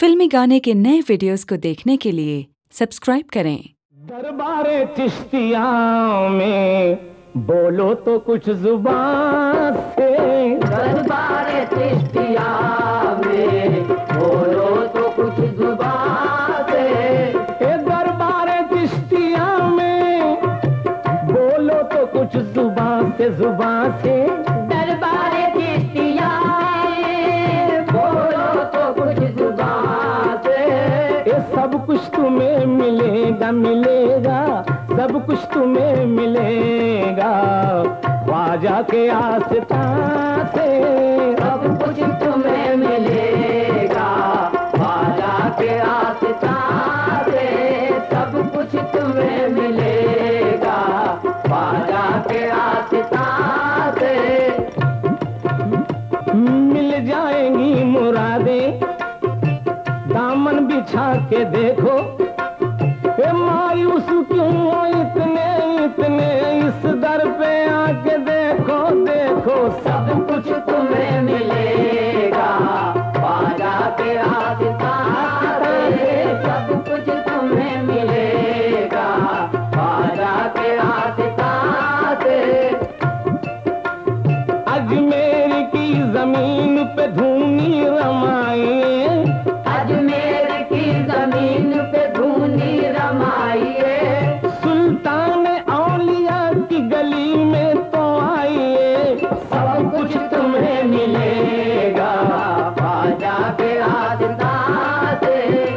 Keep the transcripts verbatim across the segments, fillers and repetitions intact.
फिल्मी गाने के नए वीडियोस को देखने के लिए सब्सक्राइब करें। दरबारे चिश्तिया में बोलो तो कुछ जुबान से। दरबारे चिश्तिया में बोलो तो कुछ जुबान से। ए दरबारे चिश्तिया में बोलो तो कुछ जुबान से, जुबान से। दरबारे चिश्तिया में बोलो तो कुछ जुबान से। ये सब कुछ तुम्हें मिलेगा, मिलेगा, सब कुछ तुम्हें मिलेगा ख्वाजा के आस्था से। सब कुछ तुम्हें मिलेगा ख्वाजा के आस्था से। सब कुछ तुम्हें मिलेगा ख्वाजा के आस्था से। मिल जाएंगी मुरादें दामन बिछा के देखो। ए मायूस क्यों हो इतने इतने, इस दर पे आके देखो देखो। सब कुछ तुम्हें मिलेगा ख्वाजा के आस्था से। सब कुछ तुम्हें मिलेगा ख्वाजा के आस्था से। अजमेर की जमीन पे धूनी रमाइए। अजमेर की जमीन पे धूनी रमाइए। सुल्तान औलिया की गली में तो आइए। सब कुछ तुम्हें मिलेगा ख्वाजा के आस्था से।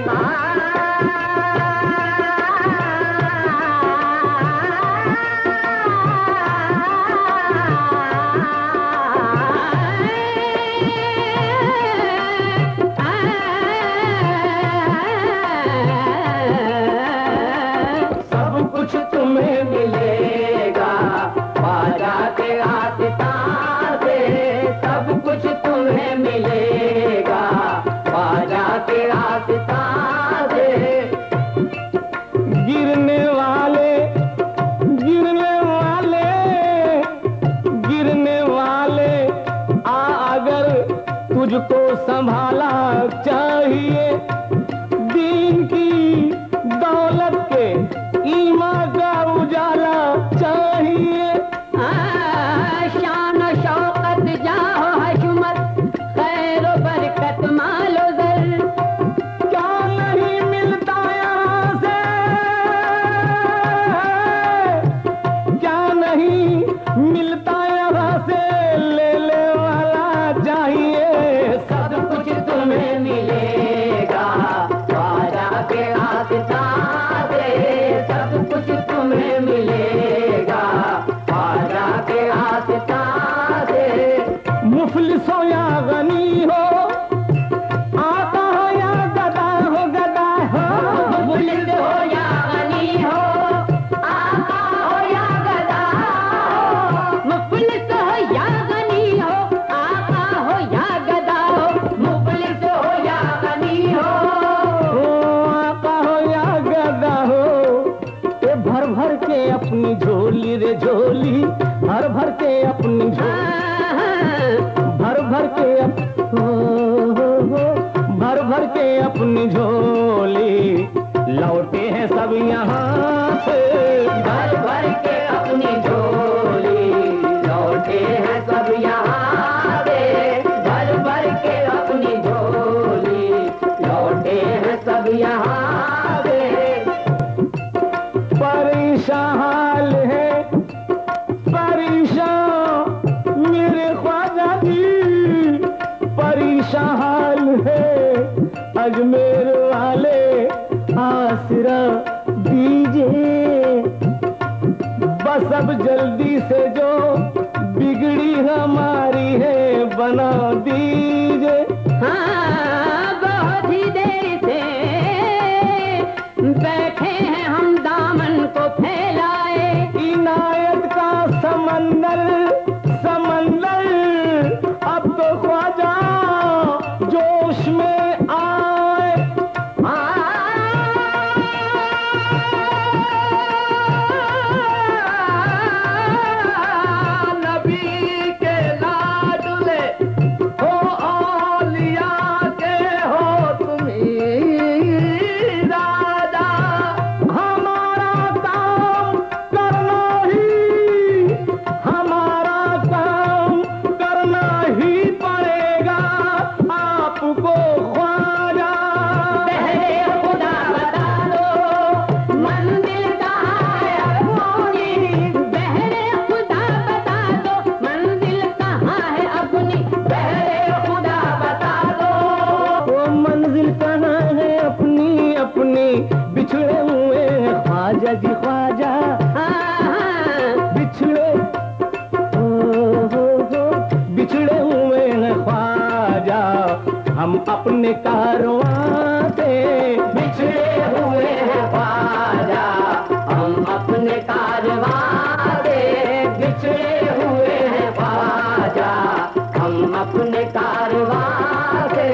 सब कुछ तुम्हें मिलेगा ख्वाजा के आस्था से। सब कुछ तुम्हें मिलेगा ख्वाजा के आस्था से। गिरने वाले गिरने वाले गिरने वाले आ, अगर तुझको संभाला चाहिए। दीन की दौलत के ईमान का उजाला चाहिए। शान शौकत जाहो हशमत खैर बरकत मालो जर। क्या नहीं मिलता यहाँ से, क्या नहीं मिलता यहाँ से, ले ले वाला चाहिए। सब कुछ तुम्हें मिलेगा ख्वाजा के आस्था से। सब कुछ तुम्हें मिलेगा ख्वाजा के आस्था से। मुफलिस हो या गनी हो, आता हो या गदा हो, गदा हो। मुफलिस हो या गनी हो, आका हो या गदा हो। मुफलिस हो या गनी हो, आका हो या गदा हो। मुफलिस हो या गनी हो, ओ आका हो या गदा हो। ये भर भर के अपनी झोली रे झोली, भर भर के अपनी झोली, भर भर के अप, हो, हो, हो, भर भर के अपनी झोली लौटे हैं सब यहाँ से। भर भर के अपनी झोली लौटे हैं सब यहाँ से। भर भर के अपनी झोली लौटे हैं सब यहाँ से। परेशान हाल है परेशान मेरे ख्वाजा जी, परेशान हाल है अजमेर वाले, आसरा दीजिए। बस अब जल्दी से जो बिगड़ी हमारी है बना दीजिए। हाँ, बहुत ही देर से बैठे हैं हम दामन को फैलाए। इनायत का समंदर समंदर अब तो ख्वाजा जोश में आए। नबी के लाडले हो औलिया मंजिल कहाँ है अपनी अपनी, बिछड़े हुए हैं ख्वाजा जी ख्वाजा, बिछड़े हो हो हो बिछड़े हुए हैं ख्वाजा, हम अपने कारवां से बिछड़े हुए हैं ख्वाजा, हम अपने कारवां से बिछड़े हुए हैं ख्वाजा, हम अपने कारवां से।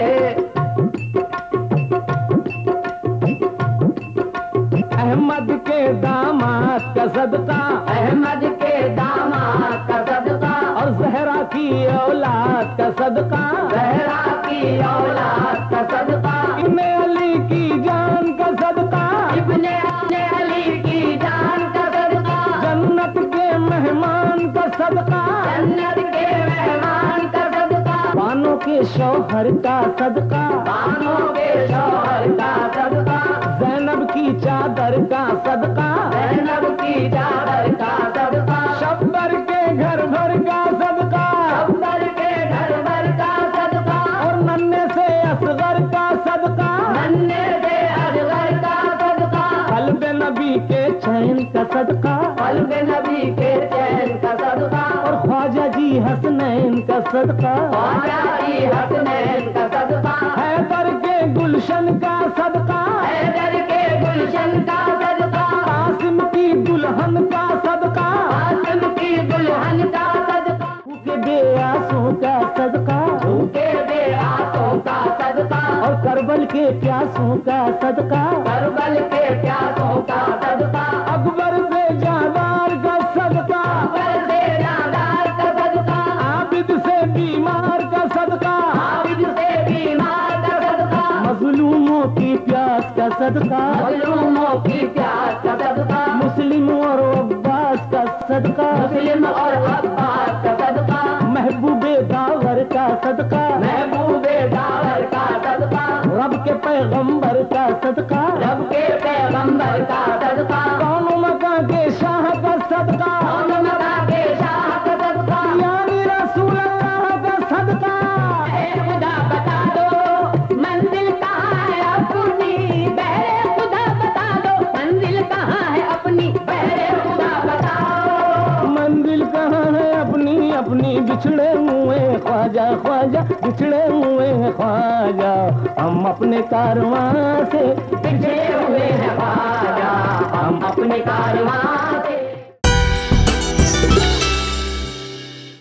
अहमद के दामाद का सदका, अहमद के दामाद का सदका, और जहरा की औलाद का सदका, जहरा की औलाद का सदका, इब्ने अली की जान का सदका, इब्ने अली की जान का सदका, जन्नत के मेहमान का सदका, जन्नत के मेहमान का सदका, बानों के शौहर का सदका, बानों के शौहर का सदका, ज़ैनब की चादर का सदका, ज़ैनब की चादर का सदका, शब्बर के घर भर का सदका, शब्बर के घर भर का सदका, और नन्हे से असगर का सदका, नन्हे से असगर का सदका, कल्ब नबी के चैन का सदका, कल्ब नबी के चैन का सदका, और ख्वाजा जी हसनैन का सदका, ख्वाजा जी हसनैन का सदका, हैदर के गुलशन का सदका, हैदर के गुलशन का सदका, कासिम की दुल्हन का सदका, कासिम की दुल्हन का सदका, भूखे बेआसों का सदका, भूखे बेआसों का सदका, और करबल के प्यासों का सदका, करबल के प्यासों का सदका, अकबर से जादार का सदका, अकबर से जादार का सदका, आबिद से बीमार का सदका, आबिद से बीमार का सदका, मजलूमों की प्यास का सदका, मजलूमों की प्यास का सदका, मुस्लिम और अब्बास का सदका, मुस्लिम और अब्बास का सदका, महबूबे दावर का सदका, महबूबे दावर का सदका, रब के पैगंबर का सदका, रब के पैगंबर का सदका, कौन मका के शाह का सदका, कौन मका के शाह का सदका, यानी रसूल अल्लाह का सदका। खुदा बता दो मंजिल कहाँ है अपनी, बहरे खुदा बता दो मंजिल कहाँ है अपनी, बहरे खुदा बताओ मंजिल कहाँ है अपनी अपनी, बिछड़े हुए ख्वाजा ख्वाजा, बिछड़े हुए हैं ख्वाजा, हम अपने कारवां से बिछड़े हुए हैं ख्वाजा।